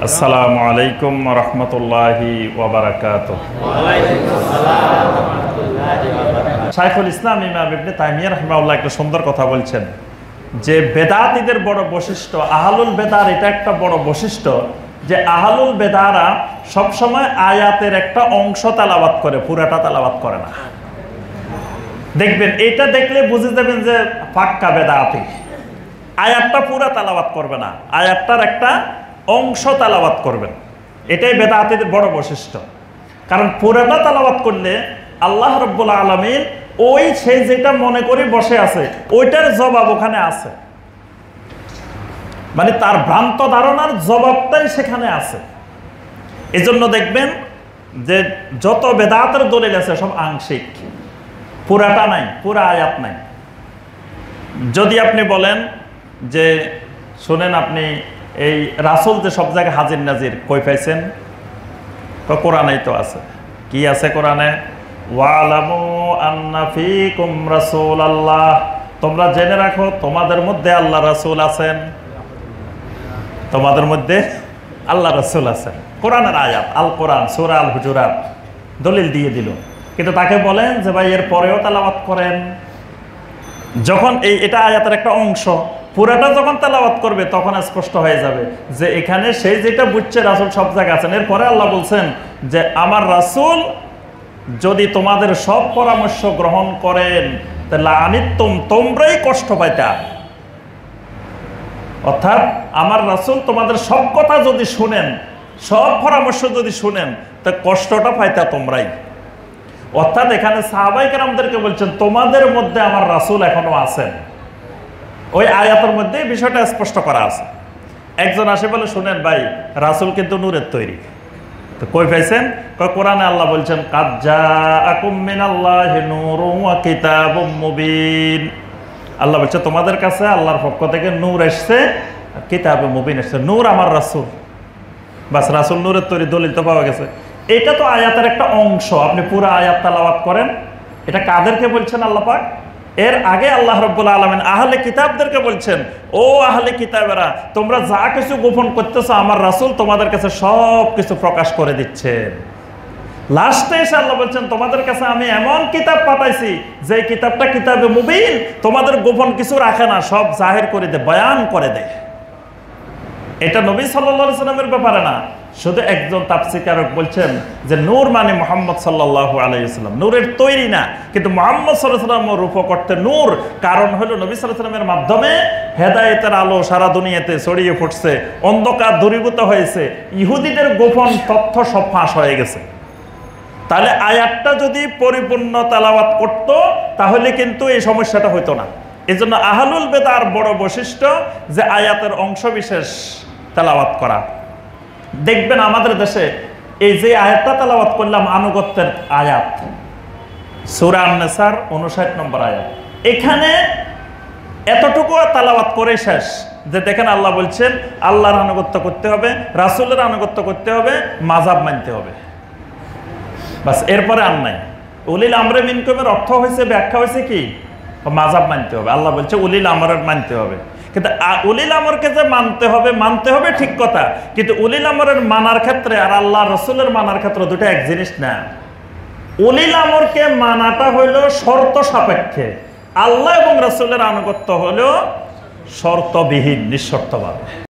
আসসালামু আলাইকুম ওয়া রাহমাতুল্লাহি ওয়া বারাকাতুহু। শাইখুল ইসলাম ইমাম ইবনে তাইমিয়া রাহিমাহুল্লাহ একটা সুন্দর কথা বলছেন যে বেদাতীদের বড় বৈশিষ্ট্য, আহলুল বেদার এটা একটা বড় বৈশিষ্ট্য যে আহলুল বেদারা সবসময় আয়াতের একটা অংশ তেলাওয়াত করে, পুরাটা তেলাওয়াত করে না। দেখবেন এটা দেখলে বুঝে যাবেন যে পাক্কা বেদাতি। আয়াতটা পুরা তেলাওয়াত করবে না, আয়াতটার একটা অংশ তেলাওয়াত করবেন। এটাই বেদাতীদের বড় বৈশিষ্ট্য। কারণ পুরাটা তেলাওয়াত করলে আল্লাহ রাব্বুল আলামিন ওই সে যেটা মনে করে বসে আছে ওইটার জবাব ওখানে আছে, মানে তার ভ্রান্ত ধারণার জবাবটাই সেখানে আছে। এজন্য দেখবেন যে যত বেদাতের দলিল আছে সব আংশিক, পুরাটা নাই, পুরা আয়াত নাই। যদি আপনি বলেন যে শোনেন আপনি এই রাসূল যে সব জায়গায় হাজির নাজির কই পাইছেন, তো কোরআনেই তো আছে। কি আছে কোরআনে? ওয়ালামু আন্না ফীকুম রাসূলাল্লাহ, তোমরা জেনে রাখো তোমাদের মধ্যে আল্লাহ রাসূল আছেন, তোমাদের মধ্যে আল্লাহ রাসূল আছেন। কোরআনের আয়াত, আল কোরআন সূরা আল হুজুরাত দলিল দিয়ে দিল। কিন্তু তাকে বলেন যে ভাই এর পরেও তেলাওয়াত করেন। যখন এটা আয়াতের একটা অংশ, পুরাটা যখন তেলাওয়াত করবে তখন স্পষ্ট হয়ে যাবে যে এখানে সেই যেটা বুঝছে রাসূল সব জায়গায় আছেন। এরপরে আল্লাহ বলছেন যে আমার রাসূল যদি তোমাদের সব পরামর্শ গ্রহণ করেন তাহলে তোমরাই কষ্ট পাইতা। অর্থাৎ আমার রাসূল তোমাদের সব কথা যদি শুনেন, সব পরামর্শ যদি শুনেন, তা কষ্টটা পাইতা তোমরাই। অর্থাৎ এখানে সাহাবায়ে কেরামদেরকে বলছেন তোমাদের মধ্যে আমার রাসূল এখনো আছেন। ওই আয়াতের মধ্যে বিষয়টা স্পষ্ট করা আছে। একজন আসে বলে শুনেন ভাই রাসূল কিন্তু নূরের তৈরি, তো কই পাইছেন? কোরআনে আল্লাহ বলছেন কাদ জাআকুম মিনাল্লাহি নূরুন ওয়া কিতাবুম মুবিন। আল্লাহ বলছে তোমাদের কাছে আল্লাহর পক্ষ থেকে নূর এসছে, কিতাবে মুবিন এসছে। নূর আমার রাসূল, বাস রাসূল নূরের তৈরি, দলিল তো পাওয়া গেছে। এটা তো আয়াতের একটা অংশ, আপনি পুরো আয়াত তেলাওয়াত করেন। এটা কাদেরকে বলছেন আল্লাহ পাক? এর আগে আল্লাহ রাব্বুল আলামিন আহলে কিতাবদেরকে বলছেন, ও আহলে কিতাবেরা তোমরা যা কিছু গোপন করতেছো আমার রাসূল তোমাদের কাছে সব কিছু প্রকাশ করে দিচ্ছেন। লাস্টে এসে আল্লাহ বলছেন তোমাদের কাছে আমি এমন কিতাব পাঠাইছি যে কিতাবটা কিতাবে মুবিন, তোমাদের গোপন কিছু রাখে না, সব জাহির করে দেয়, বয়ান করে দেয়। এটা নবী সাল্লাল্লাহু আলাইহি সাল্লামের ব্যাপারে না, শুধু একজন তাফসীরকারক বলছেন যে নূর মানে মুহাম্মদ সাল্লাল্লাহু আলাইহি ওয়াসাল্লাম, নূরের তৈরি না, কিন্তু মুহাম্মদ সাল্লাল্লাহু আলাইহি ওয়াসাল্লামের রূপ করতে নূর। কারণ হলো নবী সাল্লাল্লাহু আলাইহি ওয়াসাল্লামের মাধ্যমে হেদায়েতের আলো সারা দুনিয়াতে ছড়িয়ে পড়ছে, অন্ধকার দূরীভূত হয়েছে, ইহুদিদের গোপন তথ্য সব ফাঁস হয়ে গেছে। তাহলে আয়াতটা যদি পরিপূর্ণ তেলাওয়াত করত তাহলে কিন্তু এই সমস্যাটা হতো না। এজন্য আহলুল বেদার বড় বৈশিষ্ট্য যে আয়াতের অংশ বিশেষ তেলাওয়াত করা। দেখবেন আমাদের দেশে এই যে আয়াতটা তেলাওয়াত করলাম আনুগত্যের আয়াত, সূরা আন-নিসার 59 নম্বর আয়াত, এখানে এতটুকু তেলাওয়াত করে শেষ যে দেখেন আল্লাহ বলছেন আল্লাহর আনুগত্য করতে হবে, রাসূলের আনুগত্য করতে হবে, মাযহাব মানতে হবে, বাস। এরপরে আর নাই। উলিল আমরে মিনকুমের অর্থ হয়েছে, ব্যাখ্যা হয়েছে কি? মাযহাব মানতে হবে। আল্লাহ বলছে উলিল আমরের মানতে হবে। কিন্তু উলিল আমরকে যে মানতে হবে ঠিক কথা, কিন্তু উলিল আমরের মানার ক্ষেত্রে আর আল্লাহ রাসূলের মানার ক্ষেত্রে দুটো এক জিনিস না। উলিল আমরকে মানাটা হইল শর্ত সাপেক্ষে, আল্লাহ এবং রাসূলের আনুগত্য হলো শর্তবিহীন, নিঃশর্তভাবে।